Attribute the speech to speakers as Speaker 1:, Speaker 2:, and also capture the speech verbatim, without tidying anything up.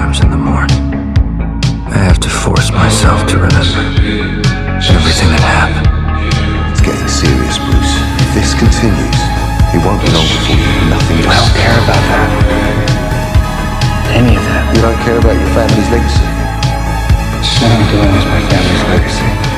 Speaker 1: sometimes in the morning, I have to force myself to remember everything that happened.
Speaker 2: It's getting serious, Bruce. If this continues, it won't be long before you do nothing else.
Speaker 1: I don't care about that. Any of that.
Speaker 2: You don't care about your family's legacy?
Speaker 1: What I'm doing is my family's legacy.